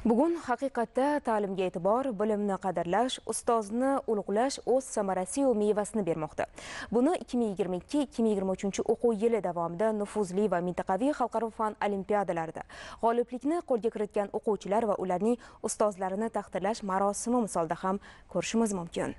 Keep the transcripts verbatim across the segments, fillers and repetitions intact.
Bugun haqiqatda ta'limga e'tibor, bilimni qadrlash, ustozni ulug'lash o'z samarasi va mevasini bermoqda. Buni ikki ming yigirma ikki ikki ming yigirma uchinchi o'quv yili davomida nufuzli va mintaqaviy xalqaro fan olimpiadalarida g'oliblikni qo'lga kiritgan o'quvchilar va ularning ustozlarini taqdirlash marosimi misolida ham ko'rishimiz mumkin.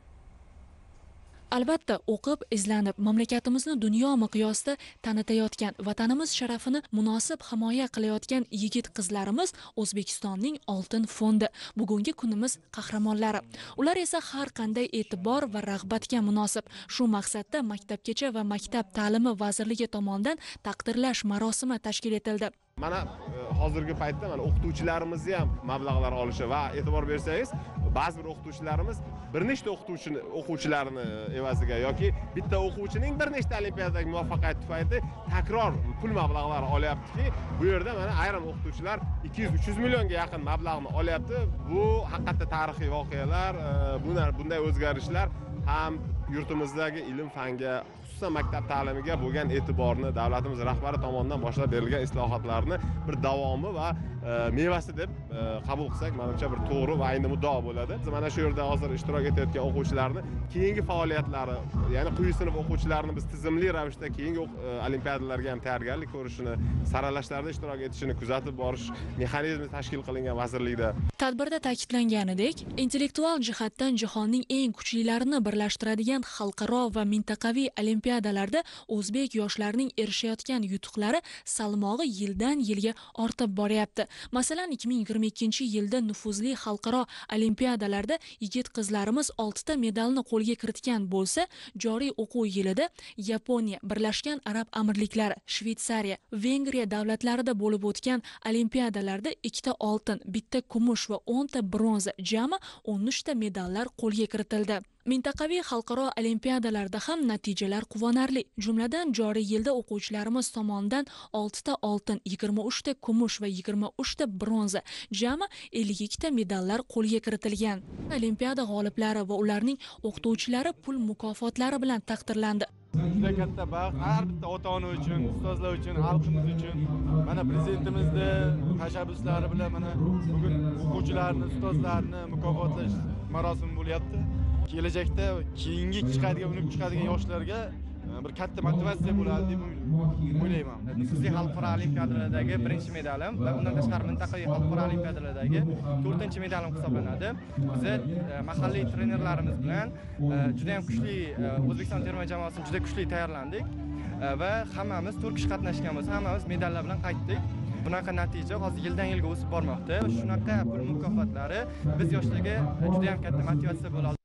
Albatta, o'qib, izlanib, mamlakatimizni dunyo miqyosida tanitayotgan, vatanimiz sharafini munosib himoya qilayotgan yigit-qizlarimiz O'zbekistonning oltin fondi, bugungi kunimiz qahramonlari. Ular esa har qanday e'tibor va rag'batga munosib. Shu maqsadda Maktabgacha va Maktab ta'limi vazirligi tomonidan taqdirlash marosimi tashkil etildi. Mana hozirgi paytda mana o'qituvchilarimizni ham mablag'lar olishi va e'tibor bersangiz, ba'zi bir o'qituvchilarimiz bir nechta o'qituvchini o'quvchilarini evaziga yoki bitta o'quvchining bir nechta olimpiadadagi muvaffaqiyati tufayli takror pul mablag'lari olyaptiki, bu yerda mana ayrim o'qituvchilar ikki yuz uch yuz millionga yaqin mablag'ni olyapti. Bu haqiqatda tarixiy voqealar, bunday o'zgarishlar ham yurtimizdagi ilm fanga, xususan maktab ta'limiga bo'lgan e'tiborni davlatimiz rahbari tomonidan boshlab berilgan islohotlarni bir davomi va mevasi deb qabul qilsak, menimcha bir to'g'ri va ayni muddao bo'ladi. Mana shu yerda hozir ishtirok etayotgan o'quvchilarni keyingi faoliyatlari, ya'ni quyi sinf o'quvchilarini biz tizimli ravishda keyingi olimpiadalarga ham tayyorgarlik ko'rishini, saralashlarda ishtirok etishini kuzatib borish mexanizmi tashkil qilingan vazirlikda. Tadbirda ta'kidlanganidek, intellektual jihatdan jahonning eng kuchlilarini birlashtiradigan xalqaro va mintaqaviy olimpiadalarda o'zbek yoshlarining erishayotgan yutuqlari salmog'i yildan yilga ortib boryapti. Masalan, ikki ming yigirma ikkinchi yilda nufuzli xalqaro olimpiadalarda yigit-qizlarimiz oltita medalni qo'lga kiritgan bo'lsa, joriy o'quv yilida Yaponiya, Birlashgan Arab Amirliklari, Shveysariya, Vengriya davlatlarida bo'lib o'tgan olimpiadalarda ikkita oltin, bitta kumush va o'nta bronza, jami o'n uchta medallar qo'lga kiritildi. Mintaqaviy xalqaro olimpiadalarda ham natijalar quvonarli. Jumladan, joriy yilda o'quvchilarimiz tomonidan oltita oltin, yigirma uchta kumush va yigirma uchta bronza, jami ellik ikkita medallar qo'lga kiritilgan. Olimpiada g'oliblari va ularning o'qituvchilari pul mukofotlari bilan taqdirlandi. Juda katta baxt har bitta ota-ona uchun, ustozlar uchun, xalqimiz uchun. Mana prezidentimizning tashabbuslari bilan mana bugun o'quvchilarni, ustozlarni mukofotlash marosimi bo'lyapti. Kelajakda keyingi chiqadigan, unib chiqadigan yoshlarga bir katta motivatsiya bo'ladi deb o'ylayman. Nufuzli xalqaro olimpiadalardagi birinchi medalim va undan tashqari mintaqaviy xalqaro olimpiadalardagi to'rtinchi medalim hisoblanadi. Biz mahalliy trenerlarimiz bilan juda ham kuchli O'zbekiston terma jamoasini juda kuchli tayyorlandik va hammamiz to'rt kishi qatnashganmiz, hammamiz medallar bilan qaytdik. Bunaqa natija hozir yildan yilga o'sib bormoqda. Shunaqa pul mukofotlari biz yoshlarga juda ham katta motivatsiya bo'ladi.